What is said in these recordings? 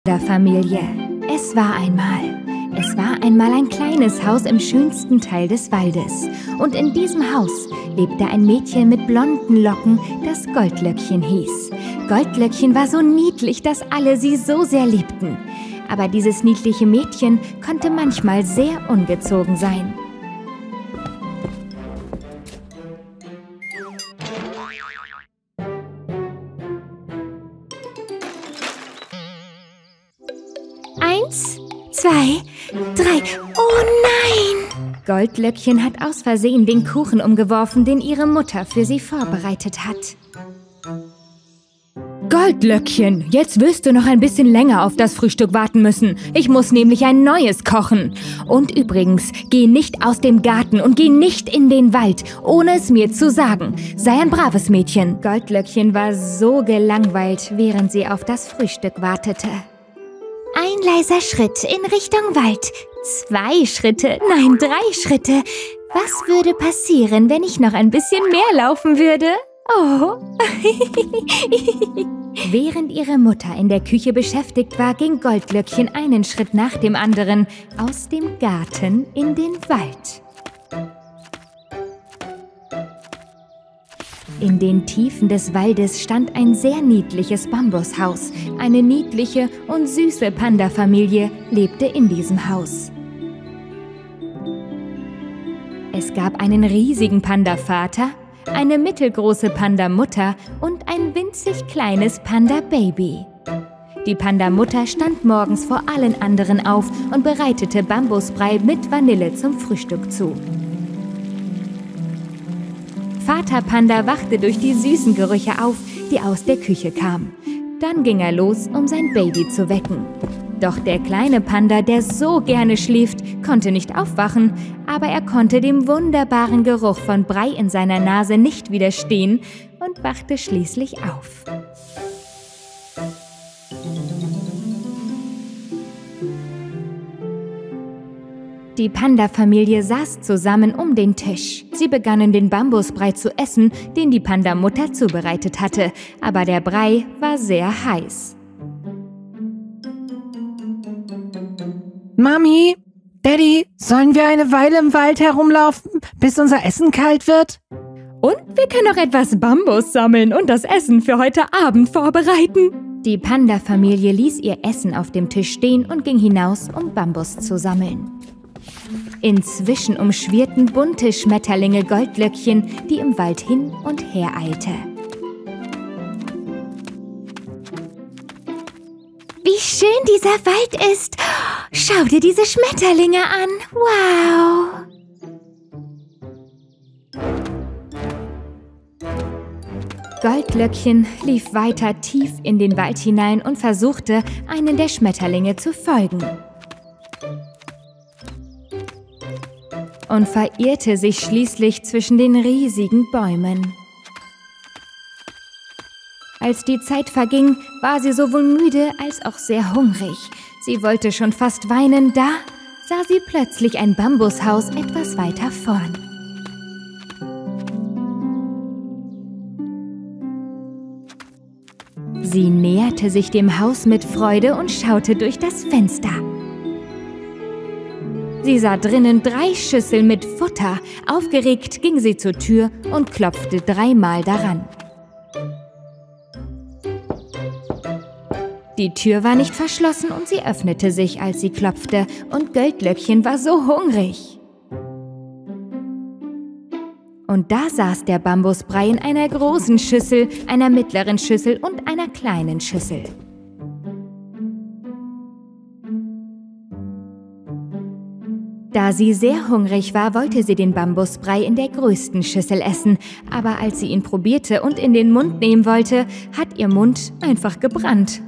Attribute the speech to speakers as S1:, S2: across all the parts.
S1: Der Familie. Es war einmal ein kleines Haus im schönsten Teil des Waldes. Und in diesem Haus lebte ein Mädchen mit blonden Locken, das Goldlöckchen hieß. Goldlöckchen war so niedlich, dass alle sie so sehr liebten. Aber dieses niedliche Mädchen konnte manchmal sehr ungezogen sein. Eins, zwei, drei. Oh nein! Goldlöckchen hat aus Versehen den Kuchen umgeworfen, den ihre Mutter für sie vorbereitet hat. Goldlöckchen, jetzt wirst du noch ein bisschen länger auf das Frühstück warten müssen. Ich muss nämlich ein neues kochen. Und übrigens, geh nicht aus dem Garten und geh nicht in den Wald, ohne es mir zu sagen. Sei ein braves Mädchen. Goldlöckchen war so gelangweilt, während sie auf das Frühstück wartete. Ein leiser Schritt in Richtung Wald. 2 Schritte, nein, 3 Schritte. Was würde passieren, wenn ich noch ein bisschen mehr laufen würde? Oh. Während ihre Mutter in der Küche beschäftigt war, ging Goldlöckchen einen Schritt nach dem anderen aus dem Garten in den Wald. In den Tiefen des Waldes stand ein sehr niedliches Bambushaus. Eine niedliche und süße Panda-Familie lebte in diesem Haus. Es gab einen riesigen Panda-Vater, eine mittelgroße Panda-Mutter und ein winzig kleines Panda-Baby. Die Panda-Mutter stand morgens vor allen anderen auf und bereitete Bambusbrei mit Vanille zum Frühstück zu. Vater Panda wachte durch die süßen Gerüche auf, die aus der Küche kamen. Dann ging er los, um sein Baby zu wecken. Doch der kleine Panda, der so gerne schläft, konnte nicht aufwachen, aber er konnte dem wunderbaren Geruch von Brei in seiner Nase nicht widerstehen und wachte schließlich auf. Die Panda-Familie saß zusammen um den Tisch. Sie begannen den Bambusbrei zu essen, den die Panda-Mutter zubereitet hatte. Aber der Brei war sehr heiß.
S2: Mami, Daddy, sollen wir eine Weile im Wald herumlaufen, bis unser Essen kalt wird?
S1: Und wir können noch etwas Bambus sammeln und das Essen für heute Abend vorbereiten. Die Panda-Familie ließ ihr Essen auf dem Tisch stehen und ging hinaus, um Bambus zu sammeln. Inzwischen umschwirrten bunte Schmetterlinge Goldlöckchen, die im Wald hin und her eilte. Wie schön dieser Wald ist! Schau dir diese Schmetterlinge an! Wow! Goldlöckchen lief weiter tief in den Wald hinein und versuchte, einen der Schmetterlinge zu folgen. Und verirrte sich schließlich zwischen den riesigen Bäumen. Als die Zeit verging, war sie sowohl müde als auch sehr hungrig. Sie wollte schon fast weinen, da sah sie plötzlich ein Bambushaus etwas weiter vorn. Sie näherte sich dem Haus mit Freude und schaute durch das Fenster. Sie sah drinnen 3 Schüsseln mit Futter. Aufgeregt ging sie zur Tür und klopfte 3-mal daran. Die Tür war nicht verschlossen und sie öffnete sich, als sie klopfte, und Goldlöckchen war so hungrig. Und da saß der Bambusbrei in einer großen Schüssel, einer mittleren Schüssel und einer kleinen Schüssel. Da sie sehr hungrig war, wollte sie den Bambusbrei in der größten Schüssel essen. Aber als sie ihn probierte und in den Mund nehmen wollte, hat ihr Mund einfach gebrannt.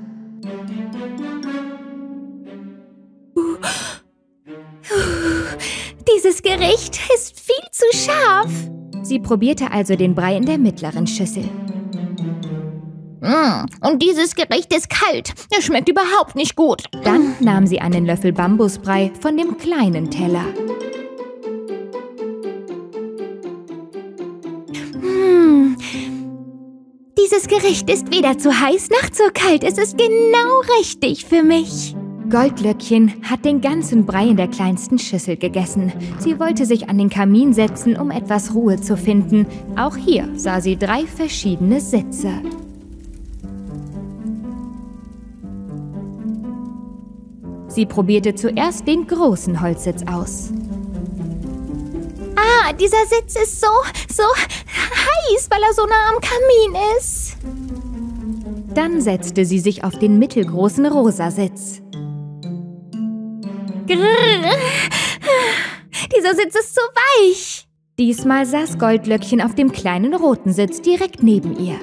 S1: Dieses Gericht ist viel zu scharf. Sie probierte also den Brei in der mittleren Schüssel.
S3: Und dieses Gericht ist kalt. Es schmeckt überhaupt nicht gut.
S1: Dann nahm sie einen Löffel Bambusbrei von dem kleinen Teller.
S3: Dieses Gericht ist weder zu heiß noch zu kalt. Es ist genau richtig für mich.
S1: Goldlöckchen hat den ganzen Brei in der kleinsten Schüssel gegessen. Sie wollte sich an den Kamin setzen, um etwas Ruhe zu finden. Auch hier sah sie 3 verschiedene Sitze. Sie probierte zuerst den großen Holzsitz aus.
S3: Ah, dieser Sitz ist so heiß, weil er so nah am Kamin ist.
S1: Dann setzte sie sich auf den mittelgroßen Rosasitz.
S3: Grrr. Dieser Sitz ist so weich.
S1: Diesmal saß Goldlöckchen auf dem kleinen roten Sitz direkt neben ihr.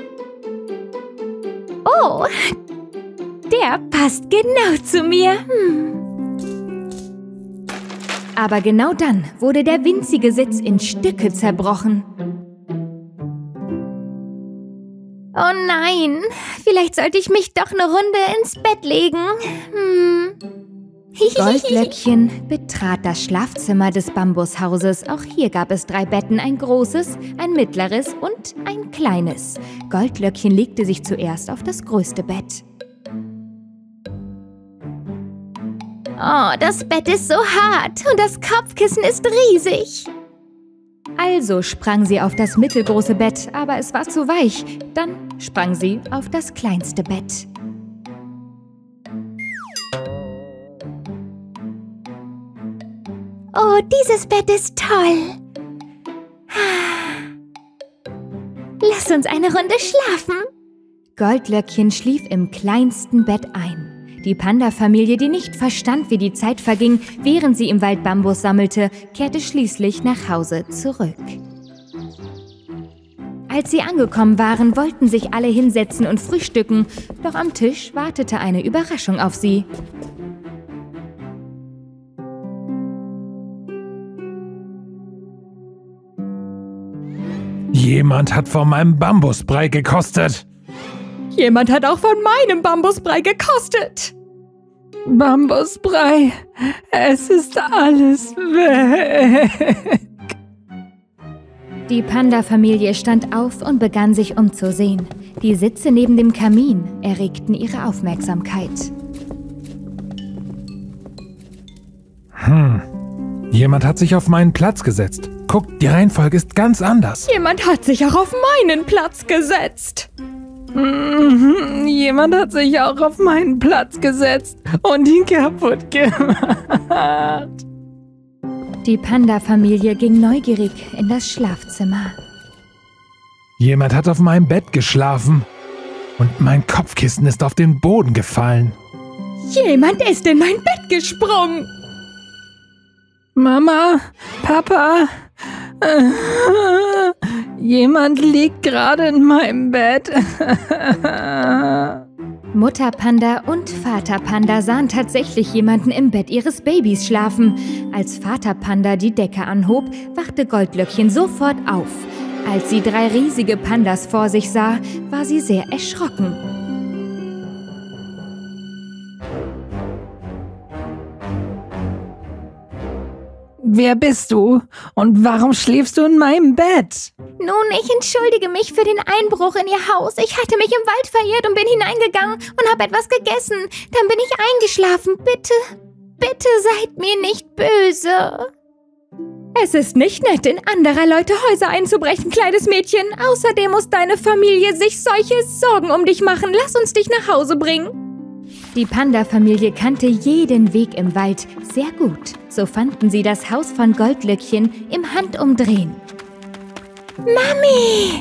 S3: Oh,
S1: der passt genau zu mir. Aber genau dann wurde der winzige Sitz in Stücke zerbrochen.
S3: Oh nein, vielleicht sollte ich mich doch eine Runde ins Bett legen.
S1: Goldlöckchen betrat das Schlafzimmer des Bambushauses. Auch hier gab es 3 Betten, ein großes, ein mittleres und ein kleines. Goldlöckchen legte sich zuerst auf das größte Bett.
S3: Oh, das Bett ist so hart und das Kopfkissen ist riesig.
S1: Also sprang sie auf das mittelgroße Bett, aber es war zu weich. Dann sprang sie auf das kleinste Bett.
S3: Oh, dieses Bett ist toll. Lass uns eine Runde schlafen.
S1: Goldlöckchen schlief im kleinsten Bett ein. Die Panda-Familie, die nicht verstand, wie die Zeit verging, während sie im Wald Bambus sammelte, kehrte schließlich nach Hause zurück. Als sie angekommen waren, wollten sich alle hinsetzen und frühstücken, doch am Tisch wartete eine Überraschung auf sie.
S4: Jemand hat von meinem Bambusbrei gekostet.
S1: Jemand hat auch von meinem Bambusbrei gekostet.
S2: Bambusbrei, es ist alles weg.
S1: Die Panda-Familie stand auf und begann sich umzusehen. Die Sitze neben dem Kamin erregten ihre Aufmerksamkeit.
S4: Jemand hat sich auf meinen Platz gesetzt. Guck, die Reihenfolge ist ganz anders.
S1: Jemand hat sich auch auf meinen Platz gesetzt.
S2: Jemand hat sich auch auf meinen Platz gesetzt und ihn kaputt gemacht.
S1: Die Panda-Familie ging neugierig in das Schlafzimmer.
S4: Jemand hat auf meinem Bett geschlafen und mein Kopfkissen ist auf den Boden gefallen.
S1: Jemand ist in mein Bett gesprungen.
S2: Mama, Papa, jemand liegt gerade in meinem Bett.
S1: Mutter Panda und Vater Panda sahen tatsächlich jemanden im Bett ihres Babys schlafen. Als Vater Panda die Decke anhob, wachte Goldlöckchen sofort auf. Als sie 3 riesige Pandas vor sich sah, war sie sehr erschrocken.
S2: Wer bist du und warum schläfst du in meinem Bett?
S3: Nun, ich entschuldige mich für den Einbruch in Ihr Haus. Ich hatte mich im Wald verirrt und bin hineingegangen und habe etwas gegessen. Dann bin ich eingeschlafen. Bitte seid mir nicht böse.
S1: Es ist nicht nett, in anderer Leute Häuser einzubrechen, kleines Mädchen. Außerdem muss deine Familie sich solche Sorgen um dich machen. Lass uns dich nach Hause bringen. Die Panda-Familie kannte jeden Weg im Wald sehr gut. So fanden sie das Haus von Goldlöckchen im Handumdrehen.
S3: Mami!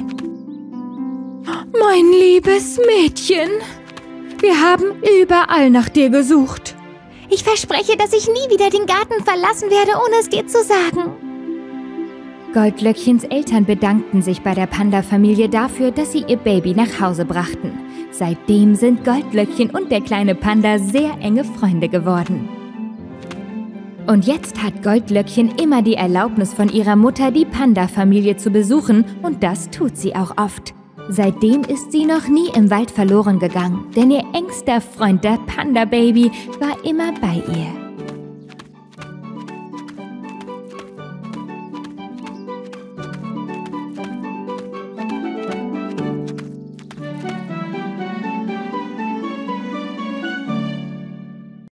S1: Mein liebes Mädchen, wir haben überall nach dir gesucht.
S3: Ich verspreche, dass ich nie wieder den Garten verlassen werde, ohne es dir zu sagen.
S1: Goldlöckchens Eltern bedankten sich bei der Panda-Familie dafür, dass sie ihr Baby nach Hause brachten. Seitdem sind Goldlöckchen und der kleine Panda sehr enge Freunde geworden. Und jetzt hat Goldlöckchen immer die Erlaubnis von ihrer Mutter, die Panda-Familie zu besuchen, und das tut sie auch oft. Seitdem ist sie noch nie im Wald verloren gegangen, denn ihr engster Freund, der Panda-Baby, war immer bei ihr.